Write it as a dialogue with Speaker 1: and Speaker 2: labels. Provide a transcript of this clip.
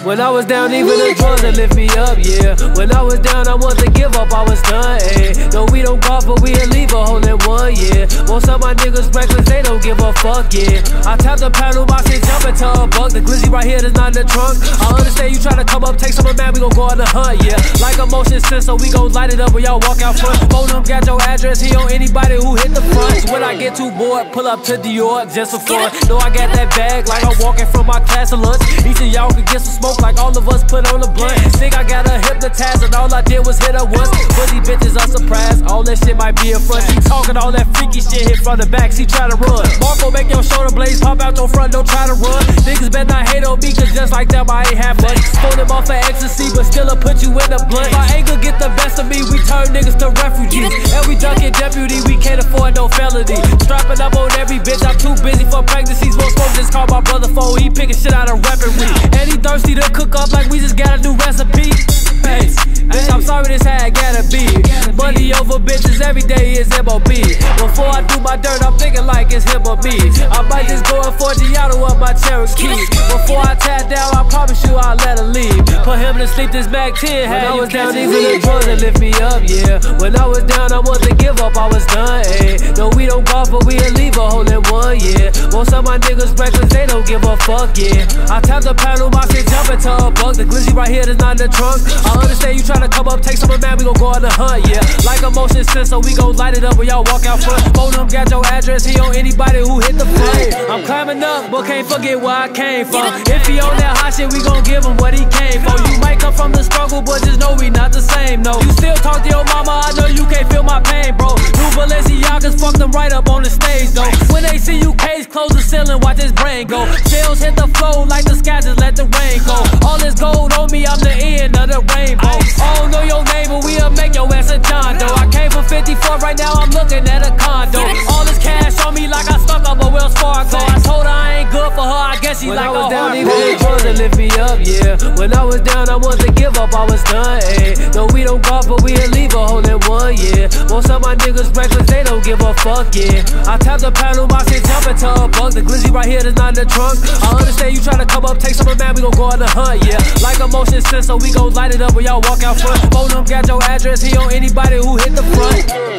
Speaker 1: When I was down, even the drugs that lift me up, yeah. When I was down, I wanted to give up, I was done, ayy. No, we don't golf, but we'll leave a hole in one, yeah. Most of my niggas reckless, they don't give a fuck, yeah. I tap the paddle box and jump into a buck. The glizzy right here is not in the trunk. I understand you tryna come up, take some of man, we gon' go on the hunt, yeah. Like a motion sensor, we gon' light it up when y'all walk out front. Phone him, got your address, he on anybody who hit the front. So when I get too bored, pull up to Dior just for fun. Know I got that bag like I'm walking from my class to lunch. Each of y'all could get some smoke like all of us put on a blunt. Think I got her hypnotized and all I did was hit her once. But these bitches are surprised, all that shit might be a front. She talking all that freaky shit, hit from the back, she try to run. Marco make your shoulder blades pop out your front, don't try to run. Niggas better not hate on me, cause just like them I ain't have money. Phone him off for ecstasy, but still I'll put you in the blunt. My anger get the best of me, we turn niggas to refugees. And we dunking deputy, we can't afford no felony. Strapping up on every bitch, I'm too busy for pregnancies. Won't smoke, just call my brother phone, he picking shit out of weaponry. And he thirsty to cook up like we just got a new recipe. Hey, bitch, I'm sorry, this how it gotta be. Money over bitches every day is MOB. Before I do my dirt, I'm thinking like it's him or me. I might just go and Forgiato up my Cherokee. Before I tap down, I promise you I'll let her leave. Put him to sleep, this Mac 10 had you down, even the drugs that lift me up, yeah. When I was down, I wanted to give up, I was done, ayy. No, we don't golf, but we'll leave a hole in one, yeah. Most of my niggas reckless, they don't give a fuck, yeah. I tap the paddle box and jump into a buck. The glizzy right here is not in the trunk. I understand you tryna come up, take some of man, we gon' go on the hunt, yeah. Like a motion sensor, we gon' light it up when y'all walk out front. Phone him, got your address, he on anybody who hit the front. I'm climbing up, but can't forget where I came from. If he on that hot shit, we gon' give him what he came for. You might come from the struggle, but just know we not the same, no. You still talk to your mama, I know you can't feel my pain, bro. New Balenciagas fuck them right up on the stage, though. When they see you case, close the ceiling, watch his brain go. Shells hit the flow like the sky, just let the rain go. All this gold on me, I'm the end of the rainbow. I don't know your name, but we'll make your ass a John Doe. I came from 54, right now I'm looking at a condo. All this cash on me like I stuck up a Wells Fargo. I told her I ain't good for her, I guess she like a heart. When I was down, even the drugs that lift me up, yeah. When I was down, I wanted to give up, I was done, ayy. No, we don't golf, but we'll leave a hole in one, yeah. Most of my niggas reckless, they don't give a fuck, yeah. I tap the paddle box and jump into a buck. The glizzy right here is not in the trunk. I understand you tryna come up, take some of man, we gon' go on the hunt, yeah. Like a motion sensor, we gon' light it up when y'all walk out front. Phone him, got your address, he on anybody who hit the front.